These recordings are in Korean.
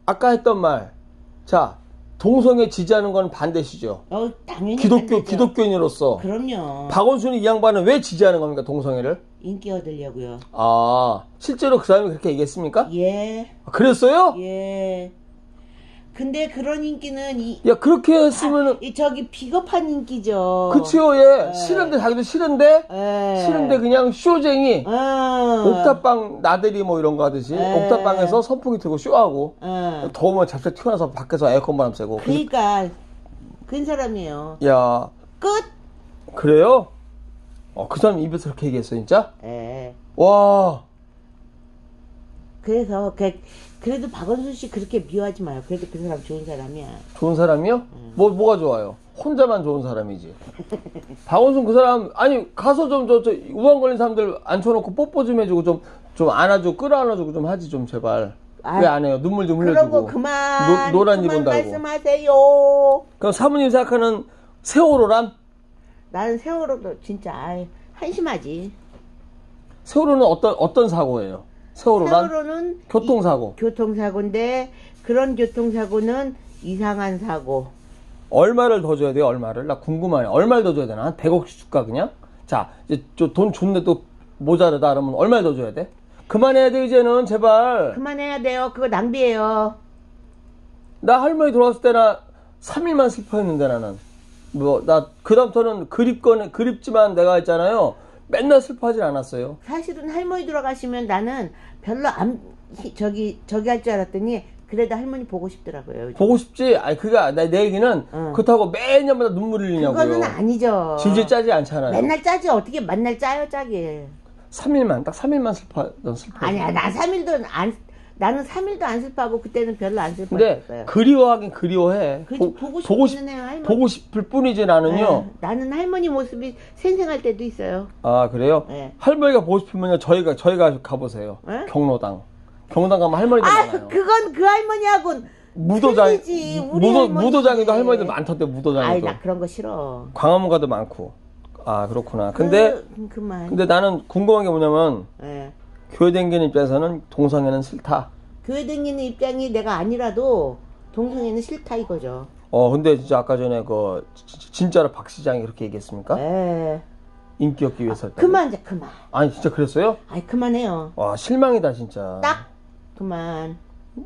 아까 했던 말. 자, 동성애 지지하는 건 반대시죠? 당연히 반대죠. 기독교인으로서. 그럼요. 박원순이 이 양반은 왜 지지하는 겁니까, 동성애를? 인기 얻으려고요. 아, 실제로 그 사람이 그렇게 얘기했습니까? 예. 그랬어요? 예. 근데 그런 인기는 야, 그렇게 했으면은. 저기 비겁한 인기죠. 그치요, 예. 싫은데, 자기도 싫은데? 예. 싫은데 그냥 쇼쟁이. 옥탑방 나들이 뭐 이런 거 하듯이. 옥탑방에서 선풍기 틀고 쇼하고. 더우면 잡채 튀어나와서 밖에서 에어컨 바람 쐬고. 그러니까, 그런 사람이에요. 야. 끝! 그래요? 그 사람 입에서 그렇게 얘기했어, 진짜? 예. 와. 그래서, 그래도 박원순 씨 그렇게 미워하지 마요. 그래도 그 사람 좋은 사람이야. 좋은 사람이요? 뭐가 좋아요? 혼자만 좋은 사람이지. 박원순 그 사람, 아니, 가서 좀, 우한 걸린 사람들 앉혀놓고 뽀뽀 좀 해주고, 좀 안아주고, 끌어안아주고 좀 하지, 좀, 제발. 왜 안 해요? 눈물 좀 흘려주고. 그런 거 그만. 노란 그만 입은 달고. 말씀하세요. 그럼 사모님 생각하는 세월호란? 나는 세월호도 진짜, 한심하지. 세월호는 어떤 사고예요? 세월호란? 세월호는 교통사고. 교통사고인데, 그런 교통사고는 이상한 사고. 얼마를 더 줘야 돼요, 얼마를? 나 궁금하네. 얼마를 더 줘야 되나? 한 100억씩 줄까, 그냥? 자, 이제 돈 줬는데 또 모자르다, 그러면 얼마를 더 줘야 돼? 그만해야 돼, 이제는, 제발. 그만해야 돼요. 그거 낭비예요. 나 할머니 돌아왔을 때나 3일만 슬퍼했는데, 나는. 그다음부터는 그립지만 내가 했잖아요. 맨날 슬퍼하진 않았어요. 사실은 할머니 돌아가시면 나는 별로 저기 할 줄 알았더니, 그래도 할머니 보고 싶더라고요. 요즘. 보고 싶지? 아니, 내 얘기는, 그렇다고 매년마다 눈물 흘리냐고요. 그거는 아니죠. 질질 짜지 않잖아요. 맨날 짜지. 어떻게 맨날 짜요, 짜게. 3일만, 딱 3일만 슬퍼. 아니야, 나는 3일도 안 슬퍼하고, 그때는 별로 안 근데, 슬퍼했어요. 그리워하긴 그리워해. 보고 싶기는 해요, 할머니. 보고 싶을 뿐이지, 나는요. 네, 나는 할머니 모습이 생생할 때도 있어요. 아, 그래요? 네. 할머니가 보고 싶으면요, 저희가 가보세요. 네? 경로당 가면 할머니들 많아요. 그건 그 할머니하고는 틀리지. 무도장에도 할머니들 많던데, 무도장에도. 아이, 나 그런 거 싫어. 광화문 가도 많고. 아, 그렇구나. 근데 나는 궁금한 게 뭐냐면, 네. 교회 댕기는 입장에서는 동성애는 싫다. 교회 다니는 입장이 내가 아니라도 동성애는 싫다 이거죠. 근데 진짜 아까 전에 진짜로 박 시장이 그렇게 얘기했습니까? 네. 인기 얻기 위해서. 그만. 아니, 진짜 그랬어요? 아이, 그만해요. 와, 실망이다, 진짜. 딱 그만.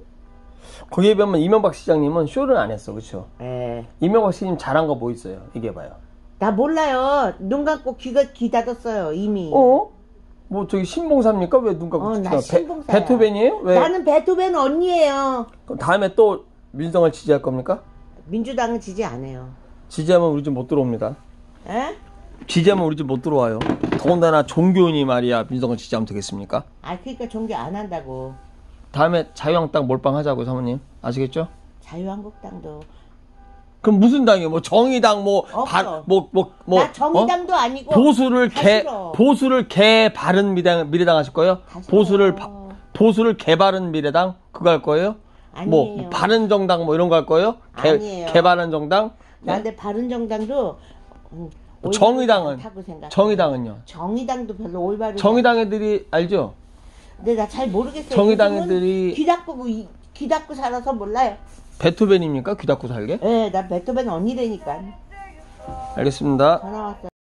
거기에 비하면 이명박 시장님은 쇼를 안 했어, 그쵸? 네. 이명박 시장님 잘한 거 뭐 있어요? 얘기해봐요. 나 몰라요. 눈 감고 귀 닫았어요, 이미. 뭐 저기 신봉사입니까? 왜 눈 감고 나 신봉사야. 베토벤이에요? 왜? 나는 베토벤 언니예요. 그럼 다음에 또 민주당을 지지할 겁니까? 민주당은 지지 안 해요. 지지하면 우리 집 못 들어옵니다. 에? 지지하면 우리 집 못 들어와요. 더군다나 종교인이 말이야 민주당을 지지하면 되겠습니까? 그러니까 종교 안 한다고. 다음에 자유한국당 몰빵하자고 사모님 아시겠죠? 자유한국당도. 그럼 무슨 당이에요? 뭐 정의당 없어. 나 정의당도 아니고 보수를 개 바른 미래당 하실 거예요? 보수를 개 바른 미래당 그거 할 거예요? 아니에요. 뭐 바른 정당 뭐 이런 거 할 거예요? 아니에요. 개 바른 정당? 근데 바른 정당도 정의당은요? 정의당도 별로 올바르지. 정의당 애들이 알죠? 근데 나 잘 모르겠어요. 정의당 애들이 귀 닫고 살아서 몰라요. 베토벤입니까? 귀 닫고 살게? 네, 나 베토벤 언니라니까. 알겠습니다. 전화 왔어.